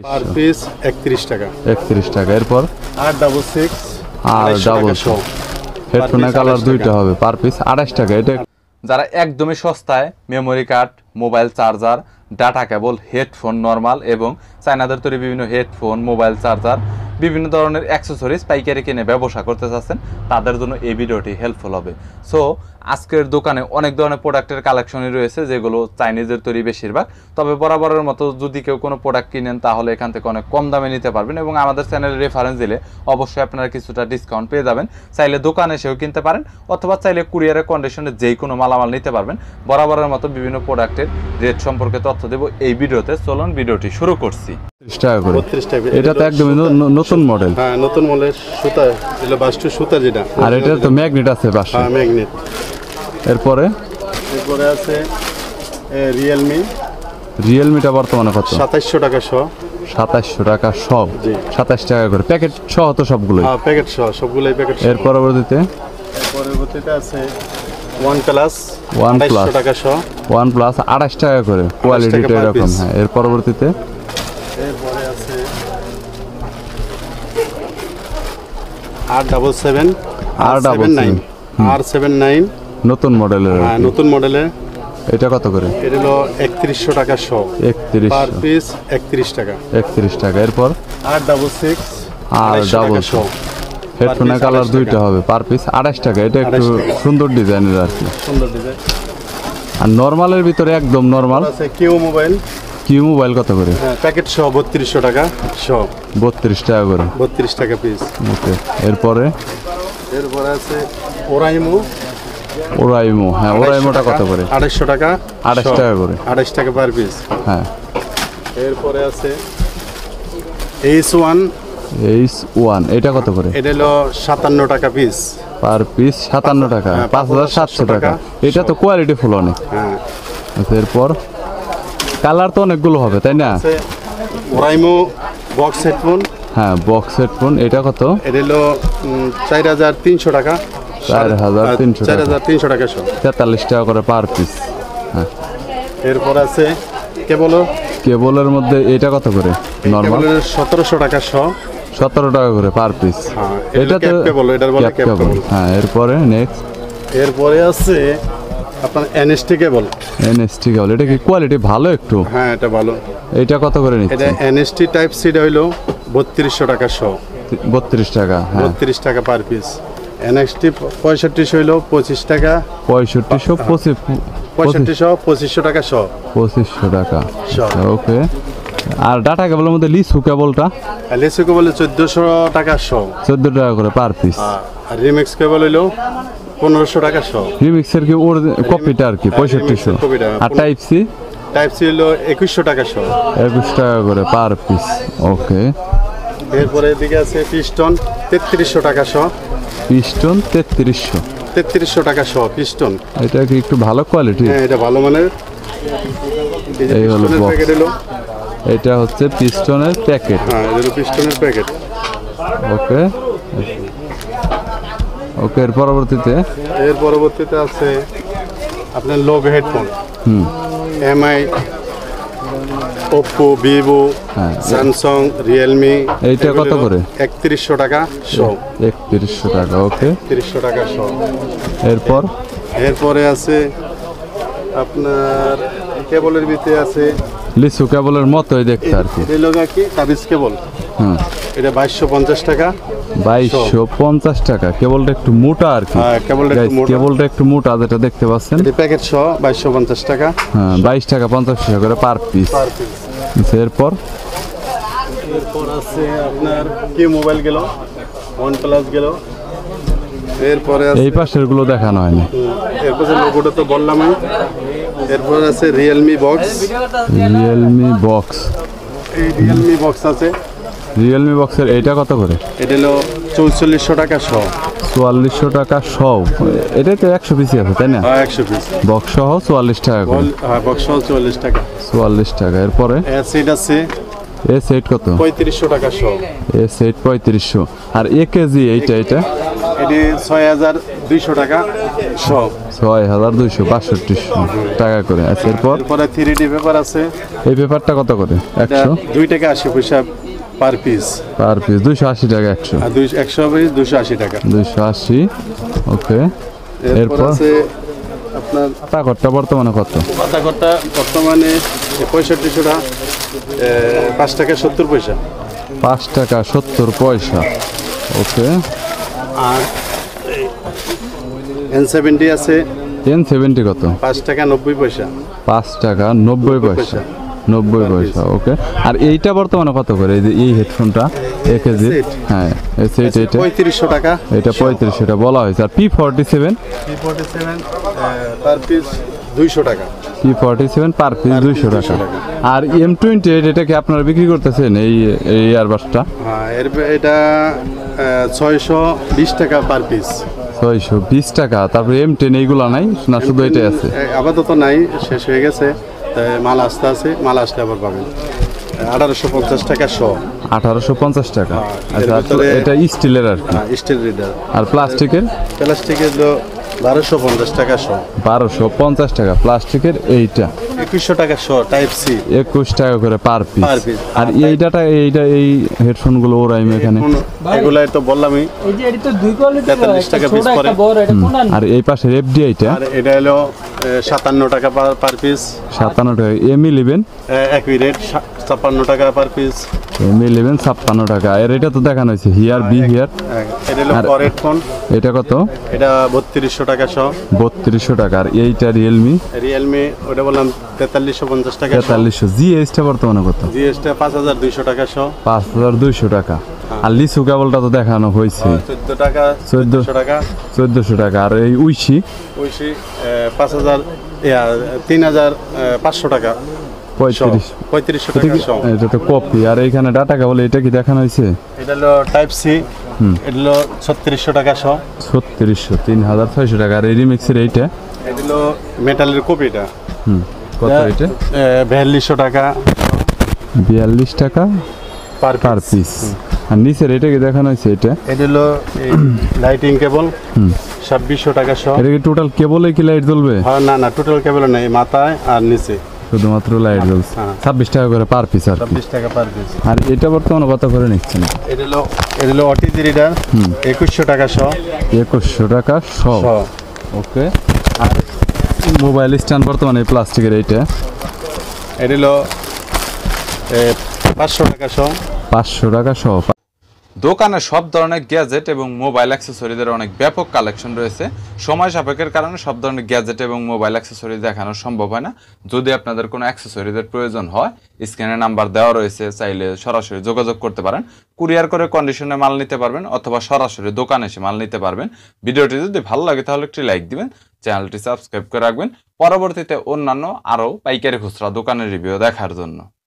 Per piece 31 টাকা। 31 টাকা। এরপর R66 হেডফোনের কালার দুইটা হবে, পার পিস 28 টাকা। এটা যারা একদমই সস্তায় memory card, mobile charger, data cable, headphone normal এবং চায়নাদের তৈরি বিভিন্ন হেডফোন, মোবাইল চার্জার, বিভিন্ন ধরনের অ্যাক্সেসরিজ পাইকারি কিনে ব্যবসা করতে চাচ্ছেন, তাদের জন্য এই ভিডিওটি হেল্পফুল হবে। সো আজকের দোকানে অনেক ধরনের প্রোডাক্টের কালেকশনই রয়েছে, যেগুলো চাইনিজের তৈরি বেশিরভাগ। তবে বরাবরের মতো যদি কেউ কোনো প্রোডাক্ট কিনেন তাহলে এখান থেকে অনেক কম দামে নিতে পারবেন এবং আমাদের চ্যানেলের রেফারেন্স দিলে অবশ্যই আপনারা কিছুটা ডিসকাউন্ট পেয়ে যাবেন। চাইলে দোকানে এসেও কিনতে পারেন অথবা চাইলে কুরিয়ারের কন্ডিশনে যেই কোনো মালামাল নিতে পারবেন। বরাবরের মতো বিভিন্ন প্রোডাক্টের রেট সম্পর্কে তথ্য দেব এই ভিডিওতে। চলুন ভিডিওটি শুরু করছি। 32 টাকা করে। 32 টাকা। এটা তো একদমই নতুন মডেল। হ্যাঁ, নতুন মডেল সুতা, এগুলো বাস্টু সুতা যেটা। আর এটা তো ম্যাগনেট আছে পাশে। হ্যাঁ, ম্যাগনেট। এরপরে আছে রিয়েলমিটা বর্তমানে কত? 2700 টাকা সহ। 2700 টাকা সব। 27 টাকা করে প্যাকেট সহ তো সবগুলোই? হ্যাঁ, প্যাকেট সহ সবগুলোই প্যাকেট। এর পরবর্তীতে আছে OnePlus 250 টাকা সহ। OnePlus 28 টাকা করে, কোয়ালিটিটা এরকম। হ্যাঁ, এর পরবর্তীতে এরপরে আছে R79 নতুন মডেলের। হ্যাঁ, নতুন মডেলের। এটা কত করে? এটা হলো 3100 টাকা সহ। 31 পার পিস 31 টাকা। 31 টাকা। এরপর R66 সহ হেডফোনের কালার দুইটা হবে, পার পিস 28 টাকা। এটা একটু সুন্দর ডিজাইনের আর কি, সুন্দর ডিজাইন। আর নরমালের ভিতরে একদম নরমাল আছে কিউ মোবাইল কত করে? হ্যাঁ, প্যাকেট সহ 3200 টাকা সহ। 32 টাকা করে। 32 টাকা পিস। ওকে। এরপরে আছে ওরাইমো। হ্যাঁ, ওরাইমোটা কত করে? 2800 টাকা। 28 টাকা করে। 28 টাকা পার পিস। হ্যাঁ। এরপরে আছে H1 এটা কত করে? এটা হলো 57 টাকা পিস। পার পিস 57 টাকা। 5700 টাকা। এটা তো কোয়ালিটি ফুল অনেক। হ্যাঁ। এরপর কালার তো অনেকগুলো হবে, তাই না? Oraimo box headphone. হ্যাঁ, বক্স হেডফোন। এটা কত? এটা হলো 4300 টাকা। 4300 টাকা সহ। 43 টাকা করে পার পিস। হ্যাঁ। এরপর আছে কেবলের মধ্যে এটা কত করে? নরমাল 1700 টাকা সহ। 17 টাকা করে পার পিস। এটা তো কেবল, এটার বলে কেবল। হ্যাঁ। এরপরে নেক্সট এরপরে আছে আপনার এনএসটি কেবল। এটা কি কোয়ালিটি ভালো একটু? হ্যাঁ, এটা ভালো। এটা কত করে নিচ্ছে? এটা এনএসটি টাইপ সি হইলো 3200 টাকা সহ। 32 টাকা। হ্যাঁ, 32 টাকা পার পিস। এনএসটি 65 হইলো 25 টাকা। 2500 টাকা সহ। 2500 টাকা। ওকে। আর ডাটা কেবলের মধ্যে লিসু কেবলটা? লিসু কেবল 1400 টাকা সহ। 14 টাকা করে পার পিস। আর রিমিক্স কেবল হইলো 1500 টাকা সহ। রিমিক্সের কি ওর কপিটা আর কি 6500। আর টাইপ সি হলো 2100 টাকা সহ। 21 টাকা করে পার পিস। ওকে। এরপরে এদিকে আছে পিস্টন 3300 টাকা সহ। পিস্টন 3300 টাকা সহ পিস্টন। এটা কি একটু ভালো কোয়ালিটি? হ্যাঁ, এটা ভালো মানের। এই হলো বক্স। এটা হচ্ছে পিস্টনের প্যাকেট। হ্যাঁ, এটা হলো পিস্টনের প্যাকেট। ওকে। এর পরবর্তীতে আছে আপনার logo headphone. MI, Oppo, Vivo, Samsung, Realme. এইটা কত করে? 3100 টাকা সহ। 3100 টাকা। ওকে। 3100 টাকা সহ। এরপরে আছে আপনার কেবলের ভিতরে আছে লিসু কেবলের মতোই দেখতে আর কি। এই লগা কি তাবিজ কেবল। এটা 2250 টাকা। 2250 টাকা। কেবলটা একটু মোটা আর কি। হ্যাঁ, কেবলটা একটু মোটা, যেটা দেখতে পাচ্ছেন। এই প্যাকেট সহ 2250 টাকা। হ্যাঁ, 22 টাকা 50 টাকা করে পার পিস। এরপর আছে আপনার কি মোবাইল গেল, OnePlus গেল। এরপরে এই পাশের গুলো দেখানো হয়নি। এরপরে লোগোটা তো বললামই। এরপর আছে রিয়েলমি বক্স। এই রিয়েলমি বক্স আছে। রিয়েলমি বক্সের এইটা কত করে? এটা হলো 4400 টাকা সহ। 4400 টাকা সহ। এটা তো 100 পিসই আছে, তাই না? হ্যাঁ, 100 পিস। বক্স সহ 44 টাকা করে। হ্যাঁ, বক্স সহ 44 টাকা। 44 টাকা। এরপরে সেট আছে। সেট কত? 3500 টাকা সহ। সেট 3500। আর 1 কেজি এইটা? এটি 6200 টাকা সহ। 6265 টাকা করে। আচ্ছা এরপর এরপরে 3D পেপার আছে, এই পেপারটা কত করে? এটা 100 2 টাকা 80 পয়সা পার পিস, পার পিস 280 টাকা 100 আর 100 পিস 280 টাকা। 280 ওকে। এরপর এরপর আছে আপনার পাতাঘরটা বর্তমানে কত? পাতাঘরটা বর্তমানে 65 টাকা, 5 টাকা 70 পয়সা। 5 টাকা 70 পয়সা ওকে। আর N70 আছে, N70 কত? 5 টাকা 90 পয়সা। 5 টাকা 90 পয়সা 90 পয়সা ওকে। আর এইটা বর্তমানে কত করে? এই যে এই হেডফোনটা 1 কেজি, হ্যাঁ এটা 3500 টাকা। এটা 3500 এটা বলা হয়েছে। আর P47 পার পিস 200 টাকা। P47 পার পিস 200 টাকা। আর M28 এটা কি আপনারা বিক্রি করতেছেন এই ইয়ারবাসটা? হ্যাঁ এটা 620 টাকা পার পিস। 620 টাকা। তারপরে M10 এইগুলা নাই না, শুধু এটাই আছে? আপাতত নাই, শেষ হয়ে গেছে, তাই মাল আসতে আছে, মাল আসলে আবার পাবেন। 1850 টাকা 100। 1850 টাকা। এর আচ্ছা ভিতরে এটা স্টিলের আর কি। Still reader. আর প্লাস্টিকের? প্লাস্টিকের 1250 টাকা 100। 1250 টাকা প্লাস্টিকের। এইটা 2100 টাকা 100 টাইপ সি, 21 টাকা করে পার পিস। Per piece। আর এই হেডফোন গুলো ওরাই এখানে, এগুলাই তো বললামই, এই যে এটা তো 2 কোয়ালিটি, 43 টাকা ছোট piece পড়ে। একটা বড়, এটা কোন? আর এই পাশের এফডিআইটা আর এটা হলো 57 টাকা পার পিস। 57 টাকা। M11 একই রেট 56 টাকা পার পিস। M11 56 টাকা। আর এটা তো দেখানো হয়েছে হিয়ার বি হিয়ার। এটা হলো আর- ফর হেডফোন, এটা কত? এটা 3200 টাকা 100। 3200 টাকা। আর এইটা রিয়েলমি রিয়েলমি ওটা বললাম 4350 টাকা 100। 4300। জিএসটা বর্তমানে কত? জিএসটা 5200 টাকা 100। 5200 টাকা। আর লিচু কেবলটা তো দেখানো হয়েছে 14 টাকা 1400 টাকা। 1400 টাকা। আর এই উইশি ওইসি 3500 টাকা 3500 3500 টাকা 100। এটা তো কপি। আর এইখানে ডাটা কেবল এটা কি দেখানো হয়েছে? এটা হলো টাইপ সি, এটা হলো 3600 টাকা 100। 3600 3600 টাকা। আর এই রিমিক্সের এইটা এটা হলো মেটালের কপিটা, কত? এটা 4200 টাকা 42 টাকা পার পার পিস। আর নিচের এটা কি দেখানো হয়েছে? এটা এটা হলো লাইটিং কেবল 2600 টাকা 100। এটা কি টোটাল কেবলে কি লাইট জ্বলবে? না টোটাল কেবল নাই, মাথায় আর নিচে শুধুমাত্র লাইট জ্বলছে। হ্যাঁ। 26 টাকা করে পার পিস আর কি। 26 টাকা পার পিস। আর এটা বর্তমানে কত করে নিচ্ছেন? এটা হলো অটিজি রিডার 2100 টাকা 100। 2100 টাকা 100 ওকে। আর মোবাইল স্ট্যান্ড বর্তমানে প্লাস্টিকের এইটা এটা হলো 500 টাকা 100। 500 টাকা 100। দোকানে সব ধরনের গ্যাজেট এবং মোবাইল অ্যাক্সেসরিজের অনেক ব্যাপক কালেকশন রয়েছে। সময় সাপেক্ষের কারণে সব ধরনের গ্যাজেট এবং মোবাইল অ্যাক্সেসরিজ দেখানো সম্ভব হয় না। যদি আপনাদের কোনো অ্যাক্সেসরিজের প্রয়োজন হয়, স্ক্রিনে নাম্বার দেওয়া রয়েছে, চাইলে সরাসরি যোগাযোগ করতে পারেন। কুরিয়ার করে কন্ডিশনে মাল নিতে পারবেন অথবা সরাসরি দোকানে এসে মাল নিতে পারবেন। ভিডিওটি যদি ভালো লাগে তাহলে একটি লাইক দিবেন, চ্যানেলটি সাবস্ক্রাইব করে রাখবেন পরবর্তীতে অন্যান্য আরও পাইকারি খুচরা দোকানের রিভিউ দেখার জন্য।